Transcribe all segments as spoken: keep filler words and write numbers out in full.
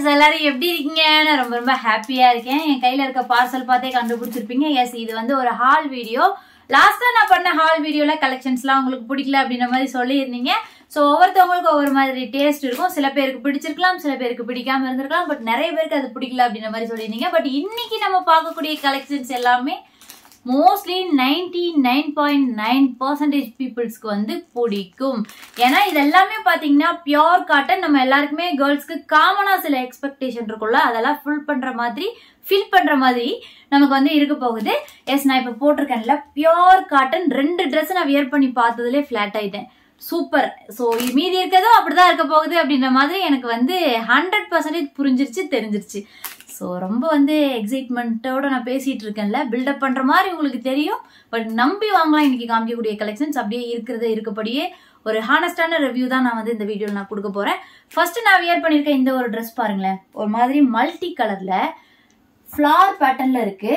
Viewers எல்லாரும் எப்படி இருக்கீங்க? நான் ரொம்ப ரொம்ப ஹாப்பியா இருக்கேன். என் கையில இருக்க பார்சல் பார்த்தே கண்டுபிடிச்சிருப்பீங்க. எஸ், இது வந்து ஒரு ஹால் வீடியோ. லாஸ்டா நான் பண்ண ஹால் வீடியோல கலெக்ஷன்ஸ்லாம் உங்களுக்கு பிடிக்கல அப்படின்ற மாதிரி சொல்லியிருந்தீங்க. ஸோ ஒவ்வொருத்தவங்களுக்கு ஒவ்வொரு மாதிரி டேஸ்ட் இருக்கும். சில பேருக்கு பிடிச்சிருக்கலாம், சில பேருக்கு பிடிக்காம இருந்திருக்கலாம். பட் நிறைய பேருக்கு அது பிடிக்கல அப்படின்ற மாதிரி சொல்லியிருந்தீங்க. பட் இன்னைக்கு நம்ம பார்க்கக்கூடிய கலெக்ஷன்ஸ் எல்லாமே mostly ninety nine point nine percentage பீப்புள்ஸ்க்கு வந்து பிடிக்கும். ஏன்னா இது எல்லாமே பாத்தீங்கன்னா பியோர் காட்டன். நம்ம எல்லாருக்குமே கேர்ள்ஸ்க்கு காமனா சில எக்ஸ்பெக்டேஷன் இருக்கும்ல, அதெல்லாம் ஃபுல் பண்ற மாதிரி ஃபில் பண்ற மாதிரி நமக்கு வந்து இருக்க போகுது. எஸ், நான் இப்ப போட்டிருக்கேன்ல பியோர் காட்டன் ரெண்டு ட்ரெஸ் நான் வியர் பண்ணி பார்த்ததுலே ஃபிளாட் ஆயிட்டேன். சூப்பர். ஸோ மீதி இருக்கதும் அப்படிதான் இருக்க போகுது அப்படின்ற மாதிரி எனக்கு வந்து ஹண்ட்ரட் பர்சன்டேஜ் புரிஞ்சிருச்சு, தெரிஞ்சிருச்சு. ஸோ ரொம்ப வந்து எக்ஸைட்மெண்ட்டோட நான் பேசிட்டு இருக்கேன்ல, பில்டப் பண்ற மாதிரி உங்களுக்கு தெரியும். பட் நம்பி வாங்கலாம். இன்னைக்கு காமிக்கக்கூடிய கலெக்ஷன்ஸ் அப்படியே இருக்கிறத இருக்கப்படியே ஒரு ஹானஸ்டான ரிவ்யூ தான் நான் வந்து இந்த வீடியோவில் நான் கொடுக்க போறேன். ஃபர்ஸ்ட் நான் வியர் பண்ணிருக்கேன் இந்த ஒரு ட்ரெஸ் பாருங்களேன். ஒரு மாதிரி மல்டி கலர்ல ஃபிளவர் பேட்டர்ன்ல இருக்கு.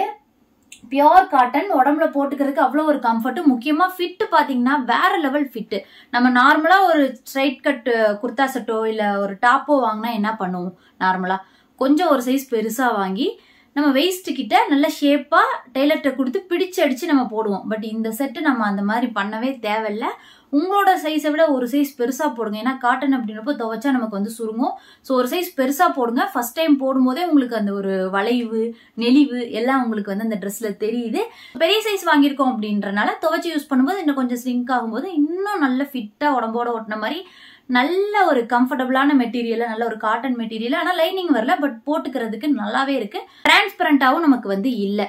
பியோர் காட்டன், உடம்புல போட்டுக்கிறதுக்கு அவ்வளோ ஒரு கம்ஃபர்ட். முக்கியமா ஃபிட் பாத்தீங்கன்னா வேற லெவல் ஃபிட். நம்ம நார்மலா ஒரு ஸ்ட்ரைட் கட் குர்தா செட்டோ இல்ல ஒரு டாப்போ வாங்கினா என்ன பண்ணுவோம்? நார்மலா கொஞ்சம் ஒரு சைஸ் பெருசா வாங்கி நம்ம வெயிஸ்ட் கிட்ட நல்ல ஷேப்பா டெய்லர்ட்ட கொடுத்து பிடிச்சு அடிச்சு நம்ம போடுவோம். பட் இந்த செட்டு நம்ம அந்த மாதிரி பண்ணவே தேவையில்ல. உங்களோட சைஸை விட ஒரு சைஸ் பெருசா போடுங்க. ஏன்னா காட்டன் அப்படின்றப்போ துவைச்சா நமக்கு வந்து சுருங்கும். ஸோ ஒரு சைஸ் பெருசா போடுங்க. ஃபர்ஸ்ட் டைம் போடும்போதே உங்களுக்கு அந்த ஒரு வளைவு நெளிவு எல்லாம் உங்களுக்கு வந்து அந்த ட்ரெஸ்ல தெரியுது. பெரிய சைஸ் வாங்கியிருக்கோம் அப்படின்றனால துவைச்சு யூஸ் பண்ணும்போது இன்னும் கொஞ்சம் ஸ்லிங்க் ஆகும்போது இன்னும் நல்ல ஃபிட்டா உடம்போட ஒட்டின மாதிரி நல்ல ஒரு கம்ஃபர்டபுளான மெட்டீரியல், நல்ல ஒரு காட்டன் மெட்டீரியல். ஆனா லைனிங் வரல, பட் போட்டுக்கிறதுக்கு நல்லாவே இருக்கு. டிரான்ஸ்பரண்டாவும் நமக்கு வந்து இல்லை.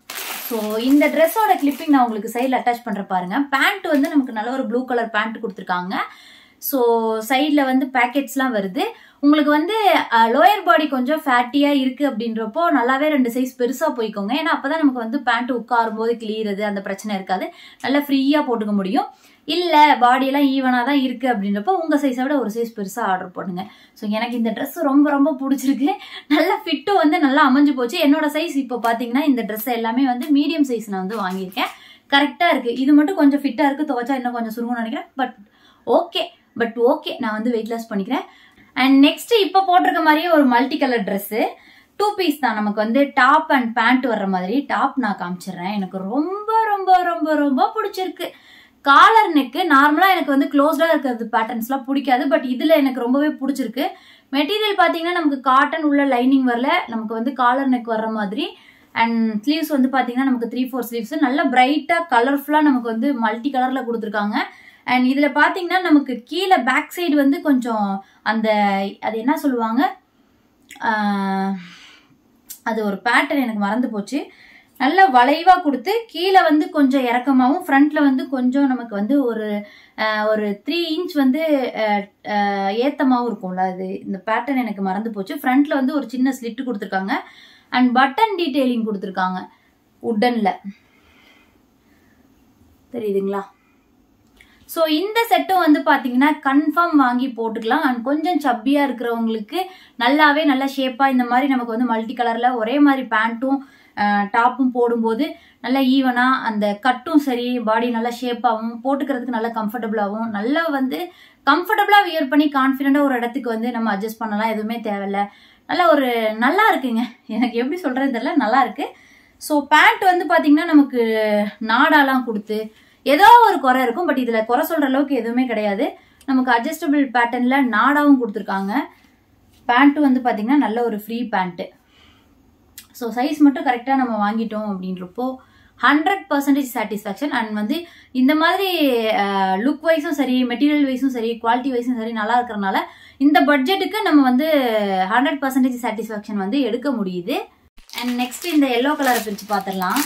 ஸோ இந்த ட்ரெஸ்ஸோட கிளிப்பிங் நான் உங்களுக்கு சைடில் அட்டாச் பண்ற பாருங்க. பேண்ட் வந்து நமக்கு நல்ல ஒரு ப்ளூ கலர் பேண்ட் கொடுத்துருக்காங்க. ஸோ சைடில் வந்து பேக்கெட்ஸ்லாம் வருது. உங்களுக்கு வந்து லோயர் பாடி கொஞ்சம் ஃபேட்டியா இருக்கு அப்படின்றப்போ நல்லாவே ரெண்டு சைஸ் பெருசா போய்க்கோங்க. ஏன்னா அப்பதான் நமக்கு வந்து பேண்ட் உட்காரும் போது கிளியறது அந்த பிரச்சனை இருக்காது. நல்லா ஃப்ரீயா போட்டுக்க முடியும். இல்ல பாடியெல்லாம் ஈவனா தான் இருக்கு அப்படின்றப்போ உங்க சைஸை விட ஒரு சைஸ் பெருசா ஆர்டர் பண்ணுங்க. ஸோ எனக்கு இந்த ட்ரெஸ் ரொம்ப ரொம்ப பிடிச்சிருக்கு. நல்ல ஃபிட்டும் வந்து நல்லா அமைஞ்சு போச்சு. என்னோட சைஸ் இப்போ பாத்தீங்கன்னா இந்த ட்ரெஸ் எல்லாமே வந்து மீடியம் சைஸ் நான் வந்து வாங்கியிருக்கேன். கரெக்டா இருக்கு. இது மட்டும் கொஞ்சம் ஃபிட்டா இருக்கு. துவைச்சா இன்னும் கொஞ்சம் சுருங்கன்னு நினைக்கிறேன். பட் ஓகே பட் ஓகே நான் வந்து வெயிட் லாஸ் பண்ணிக்கிறேன். அண்ட் நெக்ஸ்ட் இப்ப போட்டிருக்க மாதிரியே ஒரு multi colour dress, two piece தான். நமக்கு வந்து டாப் அண்ட் பேண்ட் வர்ற மாதிரி டாப் நான் காமிச்சிடுறேன். எனக்கு ரொம்ப ரொம்ப ரொம்ப ரொம்ப பிடிச்சிருக்கு. காலர் நெக்கு நார்மலா எனக்கு வந்து க்ளோஸ்டா இருக்கிறது பேட்டர்ன்ஸ்லாம் பிடிக்காது. பட் இதுல எனக்கு ரொம்பவே பிடிச்சிருக்கு. மெட்டீரியல் பாத்தீங்கன்னா நமக்கு காட்டன் உள்ள லைனிங் வரல, நமக்கு வந்து காலர் நெக் வர்ற மாதிரி. அண்ட் ஸ்லீவ்ஸ் வந்து பாத்தீங்கன்னா நமக்கு த்ரீ ஃபோர் ஸ்லீவ்ஸ் நல்லா பிரைட்டா கலர்ஃபுல்லா நமக்கு வந்து மல்டி கலர்ல கொடுத்துருக்காங்க. அண்ட் இதுல பாத்தீங்கன்னா நமக்கு கீழே பேக் சைடு வந்து கொஞ்சம் அந்த அது என்ன சொல்லுவாங்க, அது ஒரு பேட்டர்ன் எனக்கு மறந்து போச்சு. நல்ல வளைவா கொடுத்து கீழே வந்து கொஞ்சம் இறக்கமாவும் ஃப்ரண்ட்ல வந்து கொஞ்சம் நமக்கு வந்து ஒரு ஒரு த்ரீ இன்ச் வந்து ஏத்தமாவும் இருக்கும்ல. அது இந்த பேட்டர்ன் எனக்கு மறந்து போச்சு. ஃப்ரண்ட்ல வந்து ஒரு சின்ன ஸ்லிட் கொடுத்துருக்காங்க. அண்ட் பட்டன் டீடைலிங் கொடுத்துருக்காங்க உட்டன்ல, தெரியுதுங்களா? ஸோ இந்த செட்டும் வந்து பாத்தீங்கன்னா கன்ஃபார்ம் வாங்கி போட்டுக்கலாம். அண்ட் கொஞ்சம் சப்பியா இருக்கிறவங்களுக்கு நல்லாவே நல்ல ஷேப்பா இந்த மாதிரி நமக்கு வந்து மல்டி கலர்ல ஒரே மாதிரி பேண்ட்டும் டாப்பும் போடும்போது நல்லா ஈவனா அந்த கட்டும் சரி, பாடி நல்லா ஷேப்பாகவும் போட்டுக்கிறதுக்கு நல்லா கம்ஃபர்டபுளாகவும் நல்லா வந்து கம்ஃபர்டபுளா வியர் பண்ணி கான்ஃபிடென்டா ஒரு இடத்துக்கு வந்து நம்ம அட்ஜஸ்ட் பண்ணலாம். எதுவுமே தேவையில்ல. நல்லா ஒரு நல்லா இருக்குங்க. எனக்கு எப்படி சொல்றதுன்னு தெரியல, நல்லா இருக்கு. ஸோ பேண்ட் வந்து பாத்தீங்கன்னா நமக்கு நாடாலாம் கொடுத்து ஏதோ ஒரு குறை இருக்கும். பட் இதுல குறை சொல்ற அளவுக்கு எதுவுமே கிடையாது. நமக்கு அட்ஜஸ்டபிள் பேட்டர்ன்ல நாடாவும் கொடுத்துருக்காங்க. பேண்ட் வந்து பாத்தீங்கன்னா நல்ல ஒரு ஃப்ரீ பேண்ட். ஸோ சைஸ் மட்டும் கரெக்டா நம்ம வாங்கிட்டோம் அப்படின்றப்போ ஹண்ட்ரட் பர்சன்டேஜ் சாட்டிஸ்ஃபேக்ஷன். அண்ட் வந்து இந்த மாதிரி லுக் வைஸும் சரி, மெட்டீரியல் வைஸும் சரி, குவாலிட்டி வைஸும் சரி நல்லா இருக்கிறதுனால இந்த பட்ஜெட்டுக்கு நம்ம வந்து ஹண்ட்ரட் பர்சன்டேஜ் சாட்டிஸ்ஃபேக்ஷன் வந்து எடுக்க முடியுது. அண்ட் நெக்ஸ்ட் இந்த எல்லோ கலரை பிரிச்சு பார்த்துடலாம்.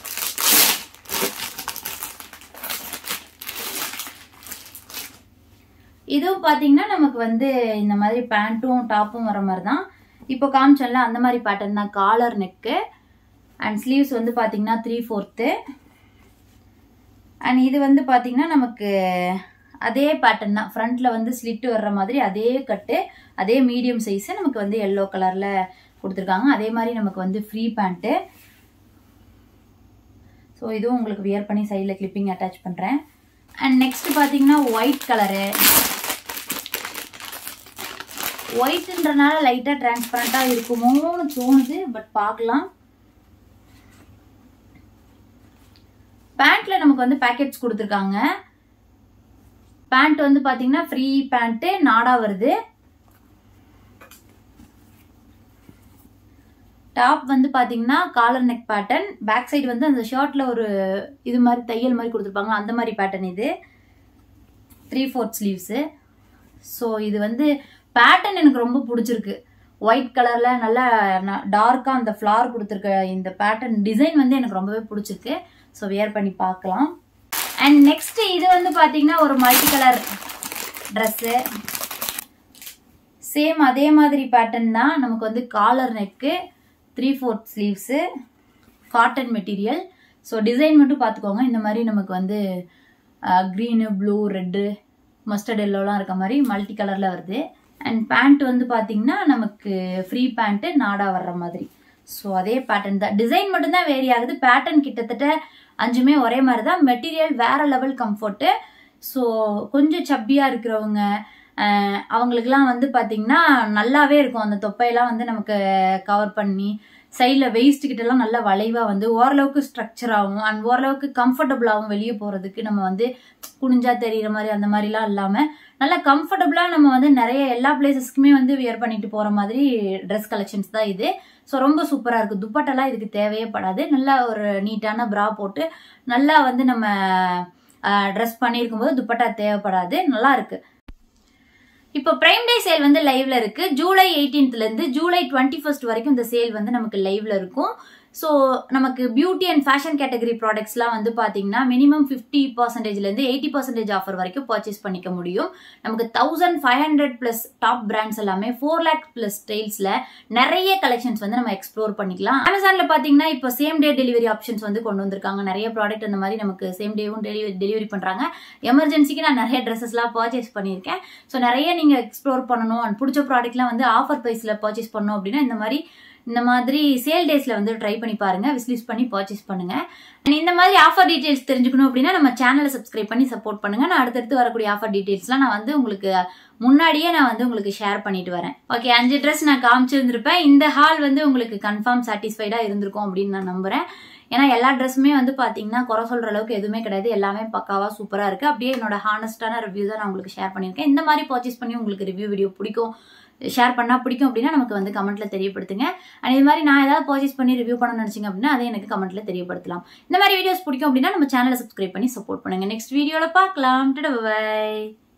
இதுவும் பாத்தீங்கன்னா நமக்கு வந்து இந்த மாதிரி பேண்ட்டும் டாப்பும் வர மாதிரி தான். இப்போ காமிச்சோம்ல அந்த மாதிரி பேட்டர்ன் தான். காலர் நெக்கு அண்ட் ஸ்லீவ்ஸ் வந்து பாத்தீங்கன்னா த்ரீ ஃபோர்த்து. அண்ட் இது வந்து பாத்தீங்கன்னா நமக்கு அதே பேட்டர்ன் தான். ஃப்ரண்ட்ல வந்து ஸ்லிட் வர்ற மாதிரி அதே கட்டு, அதே மீடியம் சைஸ் நமக்கு வந்து எல்லோ கலர்ல கொடுத்துருக்காங்க. அதே மாதிரி நமக்கு வந்து ஃப்ரீ பேண்ட்டு. ஸோ இதுவும் உங்களுக்கு வியர் பண்ணி சைடில் கிளிப்பிங் அட்டாச் பண்றேன். அண்ட் நெக்ஸ்ட் பாத்தீங்கன்னா ஒயிட் கலரு. ஒயிட்ன்றனால லைட்டா டிரான்ஸ்பரண்டா இருக்குமோன்னு தோணுது, பட் பார்க்கலாம். பேண்ட்ல நமக்கு வந்து பேக்கெட்ஸ் கொடுத்துருக்காங்க. பேண்ட் வந்து பாத்தீங்கன்னா ஃப்ரீ பேண்ட் நாடா வருது. டாப் வந்து பாத்தீங்கன்னா collar neck pattern. Back side வந்து அந்த ஷர்ட்ல ஒரு இது மாதிரி தையல் மாதிரி கொடுத்துருப்பாங்க, அந்த மாதிரி பேட்டர்ன் இது. Three fourth sleeves. ஸோ இது வந்து பேட்டர்ன் எனக்கு ரொம்ப பிடிச்சிருக்கு. ஒயிட் கலர்ல நல்லா டார்க்கா அந்த ஃபிளார் கொடுத்துருக்க இந்த பேட்டர்ன் டிசைன் வந்து எனக்கு ரொம்பவே பிடிச்சிருக்கு. ஸோ வியர் பண்ணி பார்க்கலாம். அண்ட் நெக்ஸ்ட் இது வந்து பாத்தீங்கன்னா ஒரு மல்டி கலர் ட்ரெஸ்ஸு. சேம் அதே மாதிரி பேட்டர்ன் தான். நமக்கு வந்து collar neck, three fourth sleeves, cotton material. So design மட்டும் பார்த்துக்கோங்க. இந்த மாதிரி நமக்கு வந்து க்ரீனு, ப்ளூ, ரெட்டு, மஸ்டர்ட் எல்லோலாம் இருக்க மாதிரி மல்டி கலரில் வருது. அண்ட் பேண்ட் வந்து பார்த்தீங்கன்னா நமக்கு ஃப்ரீ பேண்ட்டு நாடா வர்ற மாதிரி. ஸோ அதே பேட்டர்ன் தான். டிசைன் மட்டும்தான் வேரி ஆகுது. பேட்டர்ன் கிட்டத்தட்ட அஞ்சுமே ஒரே மாதிரி தான். மெட்டீரியல் வேற லெவல் கம்ஃபர்ட்டு. ஸோ கொஞ்சம் சப்பியாக இருக்கிறவங்க அவங்களுக்குலாம் வந்து பார்த்தீங்கன்னா நல்லாவே இருக்கும். அந்த தொப்பையெல்லாம் வந்து நமக்கு கவர் பண்ணி சைடில் வெயிஸ்ட் கிட்டலாம் நல்லா வளைவாக வந்து ஓரளவுக்கு ஸ்ட்ரக்சராகவும் அண்ட் ஓரளவுக்கு கம்ஃபர்டபுளாகவும் வெளியே போகிறதுக்கு நம்ம வந்து குனிஞ்சா தெரிகிற மாதிரி அந்த மாதிரிலாம் இல்லாமல் நல்லா கம்ஃபர்டபுளாக நம்ம வந்து நிறைய எல்லா பிளேசஸ்க்குமே வந்து வியர் பண்ணிட்டு போகிற மாதிரி ட்ரெஸ் கலெக்ஷன்ஸ் தான் இது. ஸோ ரொம்ப சூப்பராக இருக்குது. துப்பட்டெல்லாம் இதுக்கு தேவையே படாது. நல்லா ஒரு நீட்டான ப்ரா போட்டு நல்லா வந்து நம்ம ட்ரெஸ் பண்ணியிருக்கும் போது துப்பட்டா தேவைப்படாது. நல்லா இருக்குது. இப்போ பிரைம் டே சேல் வந்து லைவ்ல இருக்கு. ஜூலை எயிட்டீன்த்ல இருந்து ஜூலை டுவெண்ட்டி ஃபர்ஸ்ட் வரைக்கும் இந்த சேல் வந்து நமக்கு லைவ்ல இருக்கும். ஸோ நமக்கு பியூட்டி அண்ட் ஃபேஷன் கேட்டகரி ப்ராடக்ட்ஸ்லாம் வந்து பார்த்தீங்கன்னா மினிமம் ஃபிஃப்டி பர்சன்டேஜ்லேருந்து எயிட்டி பர்சன்டேஜ் ஆஃபர் வரைக்கும் பர்ச்சேஸ் பண்ணிக்க முடியும். நமக்கு thousand five hundred plus top brands எல்லாமே ஃபோர் லேக் பிளஸ் ஸ்டைல்ஸில் நிறைய கலெக்ஷன்ஸ் வந்து நம்ம எக்ஸ்ப்ளோர் பண்ணிக்கலாம். அமேசானில் பார்த்தீங்கன்னா இப்போ சேம் டே டெலிவரி ஆப்ஷன்ஸ் வந்து கொண்டு வந்திருக்காங்க. நிறைய ப்ராடக்ட் அந்த மாதிரி நமக்கு சேம் டேவும் டெலிவரி டெலிவரி பண்ணுறாங்க. எமர்ஜென்சிக்கு நான் நிறைய ட்ரெஸ்ஸஸ்லாம் பர்ச்சேஸ் பண்ணியிருக்கேன். ஸோ நிறைய நீங்கள் எக்ஸ்ப்ளோர் பண்ணணும் அண்ட் பிடிச்ச ப்ராடக்ட்லாம் வந்து ஆஃபர் ப்ரைஸில் பர்ச்சேஸ் பண்ணணும் அப்படின்னா இந்த மாதிரி இந்த மாதிரி சேல் டேஸ்ல வந்து ட்ரை பண்ணி பாருங்க. விஸ்லிஸ்ட் பண்ணி பர்ச்சேஸ் பண்ணுங்க. இந்த மாதிரி ஆஃபர் டீடைல்ஸ் தெரிஞ்சுக்கணும் அப்படின்னா நம்ம சேனலை சப்ஸ்கிரைப் பண்ணி சப்போர்ட் பண்ணுங்க. நான் அடுத்தடுத்து வரக்கூடிய ஆஃபர் டீடைல்ஸ்லாம் நான் வந்து உங்களுக்கு முன்னாடியே நான் வந்து உங்களுக்கு ஷேர் பண்ணிட்டு வரேன். ஓகே, அஞ்சு ட்ரெஸ் நான் காமிச்சிருந்திருப்பேன். இந்த ஹால் வந்து உங்களுக்கு கன்ஃபார்ம் சாட்டிஸ்ஃபைடா இருந்திருக்கும் அப்படின்னு நான் நம்புறேன். ஏன்னா எல்லா ட்ரெஸ்ஸுமே வந்து பாத்தீங்கன்னா குறை சொல்ற அளவுக்கு எதுவுமே கிடையாது. எல்லாமே பக்காவா சூப்பரா இருக்கு. அப்படியே என்னோட ஹானஸ்டான ரிவ்யூ தான் நான் உங்களுக்கு ஷேர் பண்ணியிருக்கேன். இந்த மாதிரி பர்ச்சேஸ் பண்ணி உங்களுக்கு ரிவ்யூ வீடியோ பிடிக்கும், ஷேர் பண்ணா பிடிக்கும் அப்படின்னா நமக்கு வந்து கமெண்ட்ல தெரியப்படுத்துங்க. அண்ட் இது மாதிரி நான் ஏதாவது பர்ச்சேஸ் பண்ணி ரிவ்யூ பண்ணணும்னு நினைச்சீங்க அப்படின்னா அதை எனக்கு கமெண்ட்ல தெரியப்படுத்தலாம். இந்த மாதிரி வீடியோஸ் பிடிக்கும் அப்படின்னா நம்ம சேனலை சப்ஸ்கிரைப் பண்ணி சப்போர்ட் பண்ணுங்க. நெக்ஸ்ட் வீடியோல பார்க்கலாம். பை.